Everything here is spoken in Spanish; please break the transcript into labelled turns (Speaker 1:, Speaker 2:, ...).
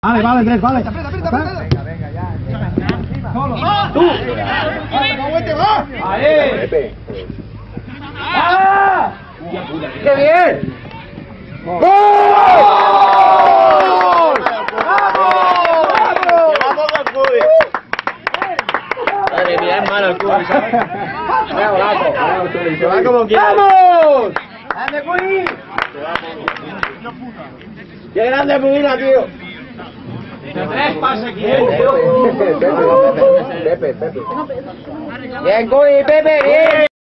Speaker 1: Vale, vale, tres, vale.
Speaker 2: Aprieta, aprieta.
Speaker 3: Venga, ya.
Speaker 2: Solo.
Speaker 1: ¡Tú!
Speaker 2: ¡Ahí!
Speaker 3: Pepe.
Speaker 2: ¡Ah!
Speaker 3: ¡Qué bien! ¡Gol! ¡Vamos al Cubi! Madre mía, es malo el Cubi, ¿sabes? Se va como quiera. ¡Vamos! ¡Grande Cubi! ¡Qué grande Pubila, tío!
Speaker 2: Tres pases aquí.
Speaker 3: Pepe. Bien, Cubi, Pepe, bien.